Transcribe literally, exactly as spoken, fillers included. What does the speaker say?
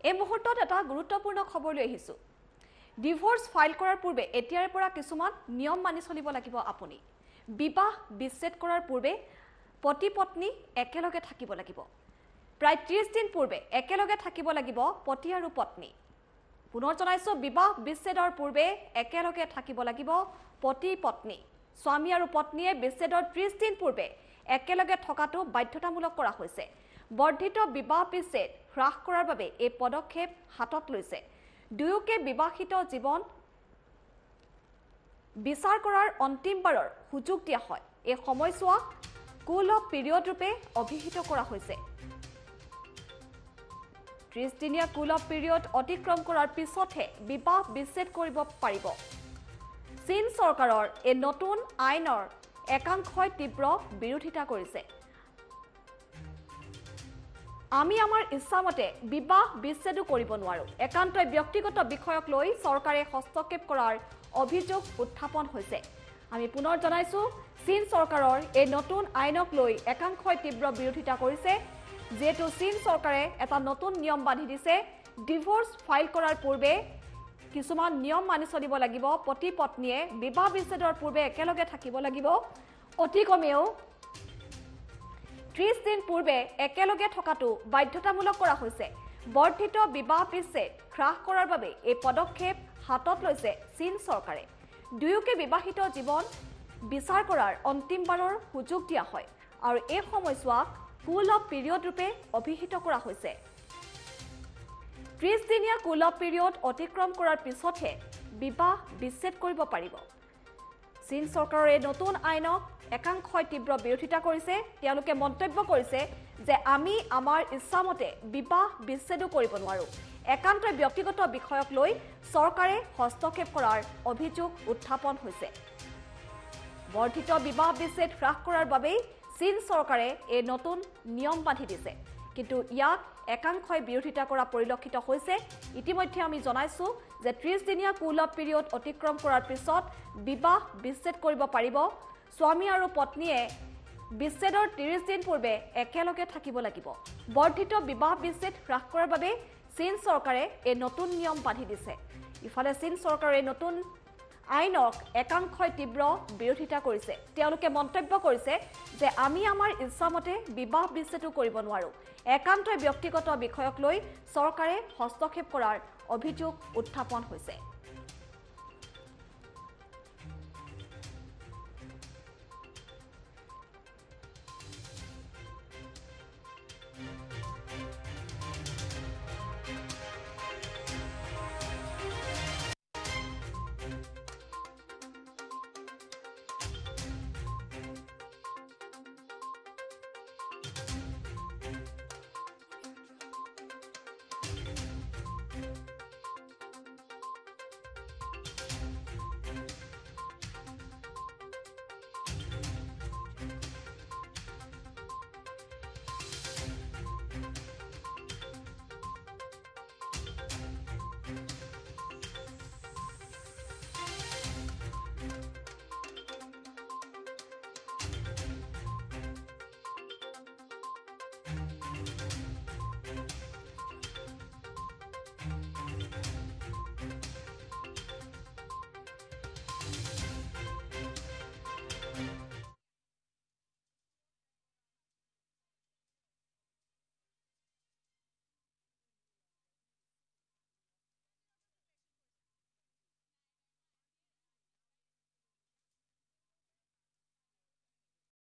এই মুহূৰ্তত এটা গুৰুত্বপূৰ্ণ খবৰ লৈ আহিছো ডিভোৰ্স ফাইল কৰাৰ পূৰ্বে এতিয়াৰে পৰা কিছুমান নিয়ম মানি চলিব লাগিব আপুনি বিবাহ বিচ্ছেদ কৰাৰ পূৰ্বে পতি পত্নী একেলগে থাকিব লাগিব প্ৰায় ত্ৰিশ দিন পূৰ্বে একেলগে থাকিব লাগিব পতি আৰু পত্নী পুনৰ জনাইছো বিবাহ বিচ্ছেদৰ পূৰ্বে একেলগে থাকিব লাগিব পতি পত্নী স্বামী আৰু পত্নীয়ে বিচ্ছেদৰ ত্ৰিশ দিন পূৰ্বে একেলগে থকাটো বাধ্যতামূলক কৰা হৈছে বৰ্ধিত বিবাহ বিচ্ছেদ হ্ৰাস কৰাৰ বাবে এই পদক্ষেপ হাতত লৈছে দুয়োকে বিবাহিত জীৱন বিচাৰ কৰাৰ অন্তিমবাৰৰ সুযোগ দিয়া হয় এই সময়ছোৱা কুল অফ পিৰিয়ড ৰূপে অভিহিত কৰা হৈছে ত্ৰিশ দিনীয়া কুল অফ পিৰিয়ড অতিক্ৰম কৰাৰ পিছতহে বিবাহ বিচ্ছেদ কৰিব পাৰিব চীন চৰকাৰৰ এই নতুন আইনৰ একাংশই তীব্ৰ বিৰোধিতা কৰিছে আমি আমাৰ ইচ্ছামতে বিবাহ বিচ্ছেদো কৰিব নোৱাৰো একান্তই ব্যক্তিগত বিষয়ক লৈ চৰকাৰে হস্তক্ষেপ কৰাৰ অভিযোগ উত্থাপন হৈছে আমি পুনৰ জনাইছো চীন চৰকাৰৰ এই নতুন আইনক লৈ একাংশই তীব্ৰ বিৰোধিতা কৰিছে যেটো চীন চৰকাৰে এটা নতুন নিয়ম বান্ধি দিছে ডিভোৰ্স ফাইল কৰাৰ পূৰ্বে কিছুমান নিয়ম মানি চলিব লাগিব পতি পত্নীয়ে বিবাহ বিচ্ছেদৰ পূৰ্বে একেলগে থাকিব লাগিব অতি কমেও ত্ৰিশ দিন পূৰ্বে একেলগে থকাটো বাধ্যতামূলক কৰা হৈছে বৰ্ধিত বিবাহ বিচ্ছেদ হ্ৰাস কৰাৰ বাবে এই পদক্ষেপ হাতত লৈছে চীন চৰকাৰে দুয়োকে বিবাহিত জীৱন বিচাৰ কৰাৰ অন্তিমবাৰৰ সুযোগ দিয়া হয় আৰু এই সময়ছোৱাক কুল অফ পিৰিয়ড ৰূপে অভিহিত কৰা হৈছে ত্ৰিশ দিনীয়া কুল অফ পিৰিয়ড অতিক্ৰম কৰাৰ পিছতহে বিবাহ বিচ্ছেদ কৰিব পাৰিব চীন চৰকাৰৰ এই নতুন আইনক একাংশই তীব্ৰ বিৰোধিতা কৰিছে তেওঁলোকে মন্তব্য কৰিছে যে আমি আমাৰ ইচ্ছামতে বিবাহ বিচ্ছেদো কৰিব নোৱাৰো একান্তই ব্যক্তিগত বিষয়ক লৈ চৰকাৰে হস্তক্ষেপ কৰাৰ অভিযোগ উত্থাপন হৈছে বৰ্ধিত বিবাহ বিচ্ছেদ হ্ৰাস কৰাৰ বাবে চীন চৰকাৰে এই নতুন নিয়ম বান্ধি দিছে কিন্তু ইয়াক একাংশই বিৰোধিতা কৰা পৰিলক্ষিত হৈছে ইতিমধ্যে আমি জনাইছো যে ত্ৰিশ দিনীয়া কুল অফ পিৰিয়ড অতিক্ৰম কৰাৰ পিছত বিবাহ বিচ্ছেদ কৰিব পাৰিব স্বামী আৰু পত্নীয়ে বিচ্ছেদৰ ত্ৰিশ দিন পূৰ্বে একেলগে থাকিব লাগিব বৰ্ধিত বিবাহ বিচ্ছেদ হ্ৰাস কৰাৰ বাবে চীন চৰকাৰে এই নতুন নিয়ম বান্ধি দিছে ইফালে চীন চৰকাৰে এই নতুন আইনক একাংশই তীব্ৰ বিৰোধিতা কৰিছে তেওঁলোকে মন্তব্য কৰিছে যে আমি আমাৰ ইচ্ছামতে বিবাহ বিচ্ছেদো কৰিব নোৱাৰো একান্তই ব্যক্তিগত বিষয়ক লৈ চৰকাৰে হস্তক্ষেপ কৰাৰ অভিযোগ উত্থাপন হৈছে